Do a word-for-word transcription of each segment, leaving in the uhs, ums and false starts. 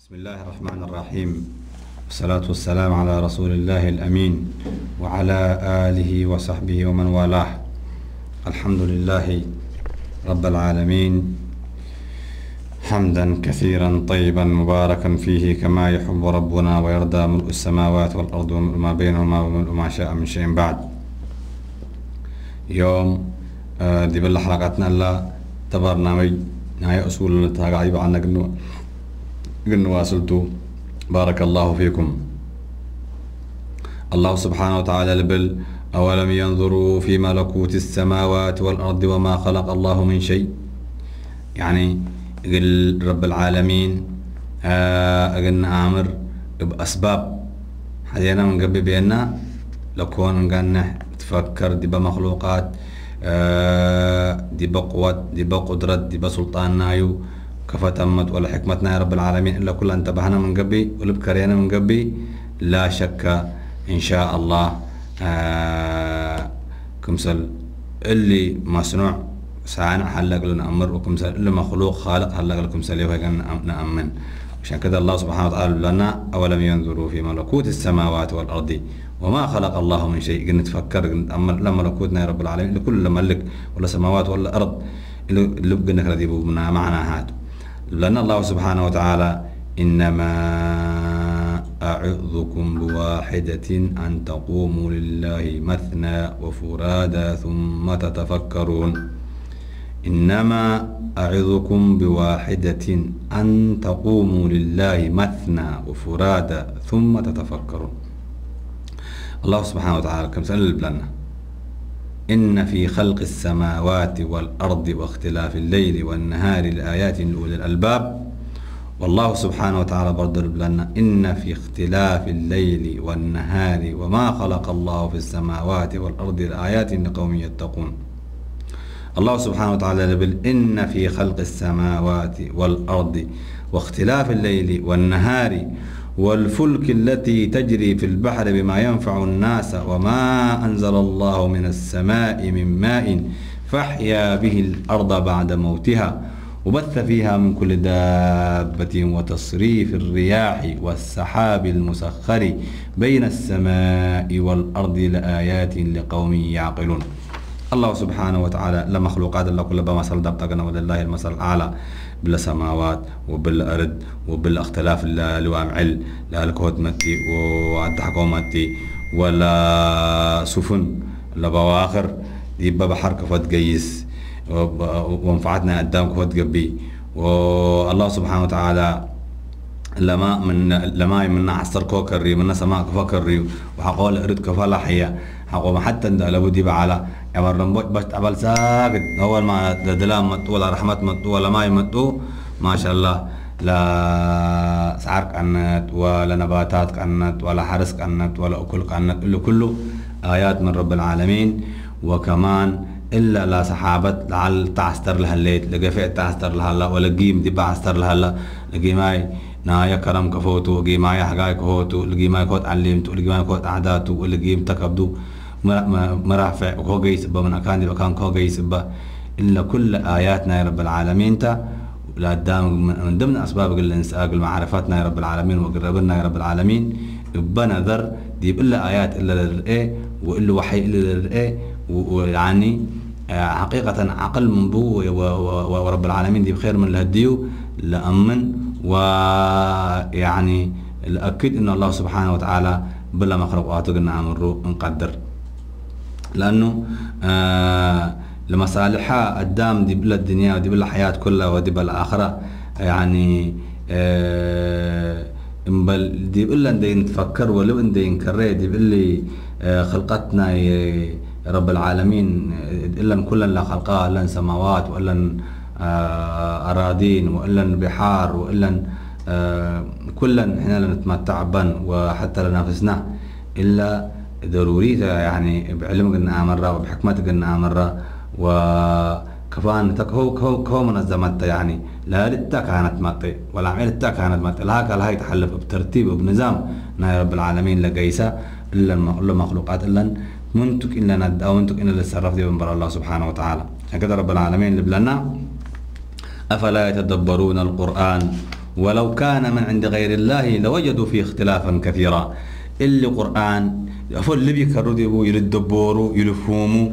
بسم الله الرحمن الرحيم، والصلاة والسلام على رسول الله الأمين وعلى آله وصحبه ومن والاه. الحمد لله رب العالمين، حمدا كثيرا طيبا مباركا فيه كما يحب ربنا ويرضى، ملء السماوات والأرض وملء ما بينهما وملء ما شاء من شيء بعد. يوم دي بالله حلقتنا الله تبرنامج نهاية أصول التاقعيب عنا قلنا قلنا واصلتوا. بارك الله فيكم. الله سبحانه وتعالى لبل أولم ينظروا في ملكوت السماوات والأرض وما خلق الله من شيء، يعني قل رب العالمين قلنا آمر بأسباب حدينا من قبل بينا لكون قلنا تفكر دي بمخلوقات دي بقوة دي بقدرة دي بسلطان نايو كفتمت ولا حكمتنا يا رب العالمين إلا كل انتبهنا من قبل ولبكرينا من قبل. لا شك إن شاء الله آه كمسل اللي مصنوع ساعنا حلق لنا أمر، وكمسل اللي مخلوق خالق حلق لكم سليه وهيك نأمن. عشان كذا الله سبحانه وتعالى لنا أولم ينظروا في ملكوت السماوات والأرض وما خلق الله من شيء. قلنا نتفكر أمر لا ملكوتنا يا رب العالمين لكل ملك ولا سماوات ولا أرض اللي قلنا كذا ديبو معنا هاد. لأن الله سبحانه وتعالى إنما أعظكم بواحدة أن تقوموا لله مثنى وفرادى ثم تتفكرون. إنما أعظكم بواحدة أن تقوموا لله مثنى وفرادى ثم تتفكرون. الله سبحانه وتعالى كم سأل لنا إن في خلق السماوات والأرض واختلاف الليل والنهار لآيات لأولي الألباب. والله سبحانه وتعالى برضه لنا إن في اختلاف الليل والنهار وما خلق الله في السماوات والأرض لآيات لقوم يتقون. الله سبحانه وتعالى يقول إن في خلق السماوات والأرض واختلاف الليل والنهار والفلك التي تجري في البحر بما ينفع الناس وما أنزل الله من السماء من ماء فأحيا به الأرض بعد موتها وبث فيها من كل دابة وتصريف الرياح والسحاب المسخر بين السماء والأرض لآيات لقوم يعقلون. الله سبحانه وتعالى لمخلوقات الله كل بمثل دبتقنا ولله المثل الأعلى بالسماوات وبالأرض وبالاختلاف الوامعل لا الكهود متي والتحكم متي ولا سفن لا بواخر يبقى بحر كفت جيس ومنفعتنا قدام كفت جبي. والله سبحانه وتعالى لما من لما من عصر كوكري من سماء كفكري وحقول أرد كفلا حيا حقوم حتى لابد بعلى يمرن بس قبل ساكت أول ما دلام متو ولا رحمة متو ولا ماي متو ما شاء الله لا سعر كأنت ولا نباتات كأنت ولا حرس كأنت ولا أكل كأنت إلا كله آيات من رب العالمين. وكمان إلا لا سحابت لعل تعستر لها الليل لقفئ تعستر لها الله ولا جيم دي بعستر لها الله لقيماي نايا كرم كفوتو لقيماي حقاي كفوتو لقيماي كوت علمتو لقيماي كوت أعداتو ولقيم تكبدو مرافع وكو جيسبا من أكان دي وكان كو جيسبا إلا كل آياتنا يا رب العالمين تا لا دام من ضمن أسباب الإنساق المعرفاتنا يا رب العالمين وقربنا يا رب العالمين بنا ذر دي إلا آيات إلا للرئي وإلا وحي إلا للرئي ويعني حقيقة عقل من بو ورب العالمين دي بخير من الهديو لأمن ويعني الأكيد إن الله سبحانه وتعالى بلا مخلوقاته قلنا عمرو نقدر لأنه آه لمصالحها قدام دي بلا الدنيا ودي بلا الحياة كلها ودي بلا الآخرة يعني آه دي بلا ندي نتفكر ولو ندي نكرر دي بلا آه خلقتنا رب العالمين إلا كلا لا خلقها إلا سماوات وإلا آه أراضين وإلا بحار وإلا آه كلا إحنا نتمتع بن وحتى لنفسنا إلا ضروري يعني بعلم قلنا مرة وبحكمة قلنا مرة وكفان تكهو كهو كهو منظمتها يعني لا لتا كانت مطي ولا عملتا كانت مطي لا هكذا هاي تحلف بترتيب وبنظام نا رب العالمين لقيسا إلا المخلوقات إلا منتك إلا ند أو منتك إلا للصرف دي بنبر الله سبحانه وتعالى. هكذا رب العالمين لبلنا أفلا يتدبرون القرآن ولو كان من عند غير الله لوجدوا فيه اختلافا كثيرا. اللي قرآن أفضل اللي بيكرروا ديبو يلدبوروا يلفهموا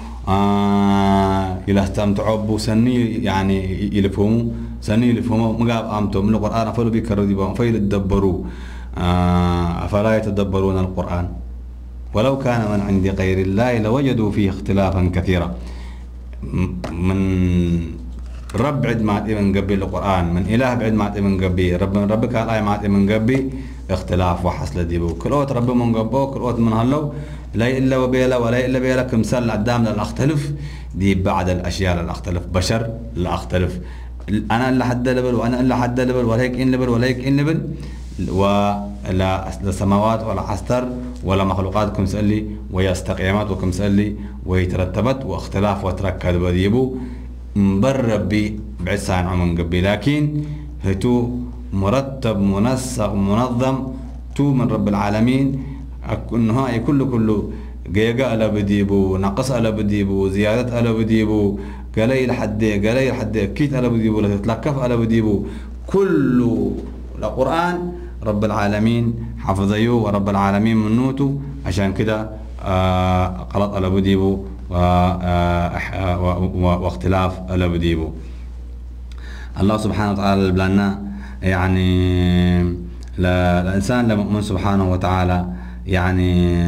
آه يلاستمتعوا بو سني يعني يلفهموا سني يلفهموا مقاب أمتم من القرآن أفضل بيكرروا ديبو فيلدبروا آه أفلا يتدبرون القرآن ولو كان من عند غير الله لوجدوا فيه اختلافا كثيرا. من رب بعد ما من قبل القرآن من إله بعد ما من قبل رب من ربك الآية ما من قبل اختلاف وحصل ديبو كل وقت رب من قبل كل وقت من هلو لا إلا وبيلا ولا إلا بيلا كمثال قدام لا أختلف دي بعد الأشياء لا أختلف بشر لا أختلف أنا إلا حد لبل وأنا إلا حد لبل ولا هيك إن لبل ولا هيك إن لبل ولا السماوات ولا عستر ولا مخلوقات كمثالي ويستقيمات وكمثالي ويترتبت واختلاف وتركب بديبو مبربي بعسان عمن قبل لكن هتو مرتب منسق منظم تو من رب العالمين انه كله كله جيجا ألا بديبو نقص ألا بديبو زيادة ألا بديبو قليل حد قليل حد كيت ألا بديبو لا تتلكف ألا بديبو كله القرآن رب العالمين حفظيه ورب العالمين منوته عشان كده آه قلط ألا بديبو واختلاف ألا بديبو. الله سبحانه وتعالى بلنا يعني الإنسان لمؤمن سبحانه وتعالى يعني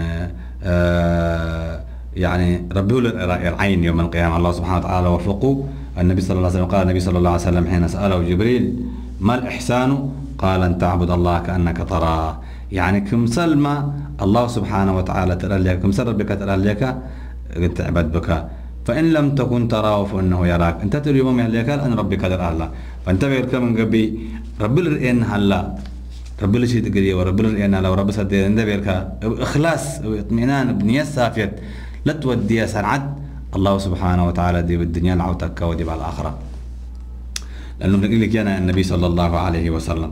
آه يعني ربيه العين يوم القيامة. الله سبحانه وتعالى وفقه النبي صلى الله عليه وسلم قال النبي صلى الله عليه وسلم حين سأله جبريل ما الإحسان قال أن تعبد الله كأنك تراه. يعني كمثل ما الله سبحانه وتعالى ترى لك كمثل ربك ترى لك تعبد بك فإن لم تكن تراه فإنه يراك. أنت ترى يوم يهلك أن ربك ترى الله فأنت بيرك من قبي رب الرئين هلا رب اللي شيء تقريه ورب الرئين لو رب صدق أنت بيرك إخلاص واطمئنان بنية صافية لا تودي سنعد الله سبحانه وتعالى دي بالدنيا العوتك ودي بالآخرة لأنه بنقول لك أنا النبي صلى الله عليه وسلم.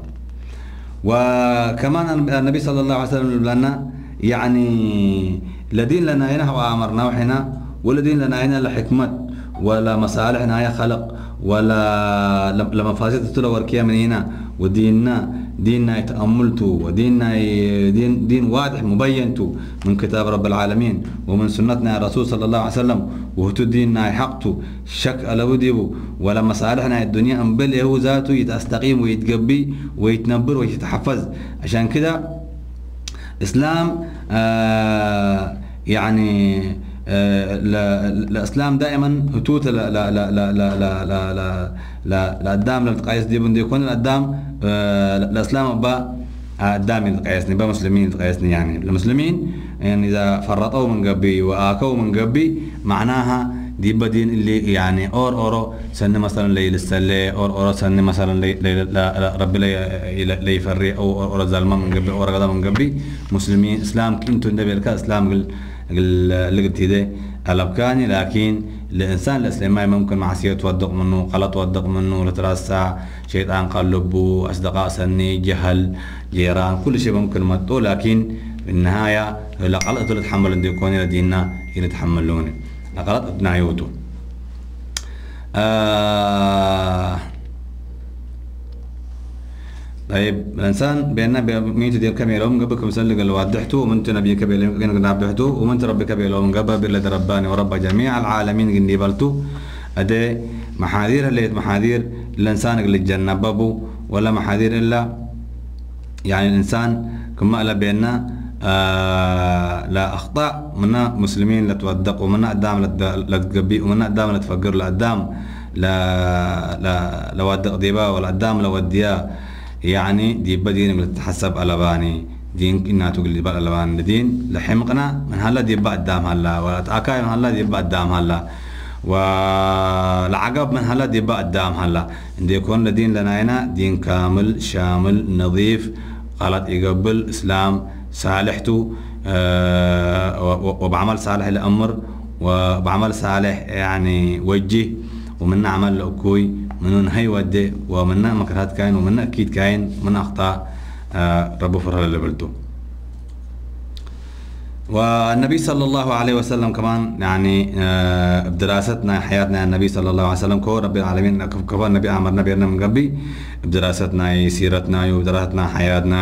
وكمان النبي صلى الله عليه وسلم لنا يعني الذين لنا هنا وأمرنا وحنا والذين لنا هنا لحكمة ولا مصالحنا هي خلق ولا لمفاسد تطلع وركيا من هنا وديننا ديننا يتأملته وديننا دين دين واضح مبينته من كتاب رب العالمين ومن سنتنا الرسول صلى الله عليه وسلم وهتو ديننا حقته شك على وديبه ولا مصالحنا الدنيا أنبل هو ذاته يتستقيم ويتقبي ويتنبر ويتحفظ. عشان كده إسلام آه يعني آه الإسلام دائما هتوت لا لا لا لا لا لا لا لا لا الأدام للتقايس دي بندي يكون الأدام آه الإسلام با أدام يتقايسني با مسلمين يتقايسني. يعني المسلمين يعني إذا فرطوا من قبي وآكوا من قبي معناها دي بدين اللي يعني أور أورو سنة مثلا ليل السلة أور أورو سنة مثلا لي لي لا ربي لي لي يفرق أو أور زلمة من قبي أو رجال من قبي مسلمين إسلام كنتوا النبي الكا إسلام قل اللي قلت ده الأبكاني. لكن الإنسان الإسلامي ممكن معصية توثق منه غلط توثق منه لترسع شيطان قلبه أصدقاء سني جهل جيران كل شيء ممكن مطو. لكن في النهاية لا غلط اللي تحمل دي يكون ديننا اللي تحملونه لا غلط ابنعيوته. آه طيب الإنسان بيننا بميت دير كم يلوم قبل كم سنة قال وضحته ومنت نبي كبير قال نبحته ومنت ربي كبير يلوم قبل بالله رباني ورب جميع العالمين قال نبلته أدي محاذير اللي محاذير الإنسان اللي تجنبه ولا محاذير إلا يعني الإنسان كما قال بيننا آه لا أخطاء منا مسلمين لا توثق ومنا قدام لا تقبي ومنا قدام لا تفكر لا قدام لا لا لا ودق ديبا ولا قدام لا وديا. يعني دي بدين من تحسب على باني دين إنها تقول بقى على باني دين لحمقنا من هلا دي بقى قدام هلا ولا تأكاي من هلا دي بقى قدام هلا والعقب من هلا دي بقى قدام هلا. عندي يكون لدين لنا هنا دين كامل شامل نظيف غلط يقبل إسلام صالحته آه وبعمل صالح الأمر وبعمل صالح يعني وجه ومن عمل أكوي من هي ودي ومن مكرهات كاين ومن أكيد كاين من أخطاء آه ربو فرها اللي بلتو. والنبي صلى الله عليه وسلم كمان يعني بدراستنا حياتنا النبي صلى الله عليه وسلم كو رب العالمين كفى النبي أمرنا بأننا من قبل بدراستنا سيرتنا ودراستنا حياتنا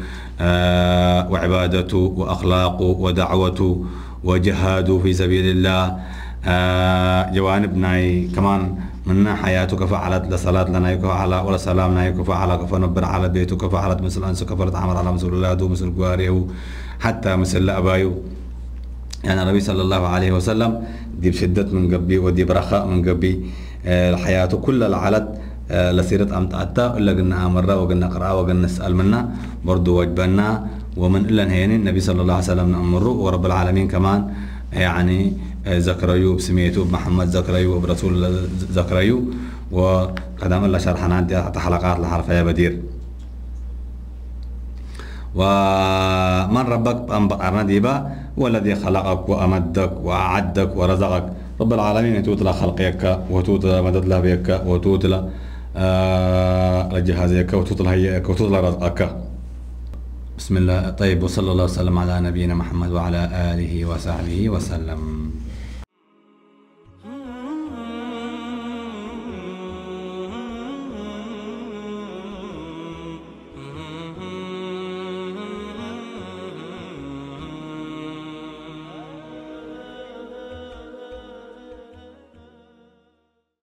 وعبادته وأخلاقه ودعوته وجهاده في سبيل الله جوانبنا كمان منا حياته كفى على لصلاة لنا يكفى على ولا سلامنا يكفى على كفى نبر على بيته كفى على مثل أنس كفى تعمل على مسؤول الله دو مثل قواريه حتى مثل أبايو يعني النبي صلى الله عليه وسلم دي بشدة من قبي ودي برخاء من قبي الحياة كلها العلت لسيرة أمتعتا إلا قلنا مرة وقلنا قراءة وقلنا نسأل منا برضو وجبنا ومن إلا هينين النبي صلى الله عليه وسلم نأمره ورب العالمين كمان يعني ذكريو بسميته بمحمد ذكريو وبرسول ذكريو وقدام الله شرحنا دي حلقات لحرف يا بدير. ومن ربك أنبأرنا ديبا والذي خلقك وأمدك وأعدك ورزقك رب العالمين توتلا خلقك وتوتلا مدد لبيك وتوتلا آه جهازك وتوتلا هيئك وتوتلا رزقك. بسم الله. طيب وصلى الله وسلم على نبينا محمد وعلى آله وصحبه وسلم.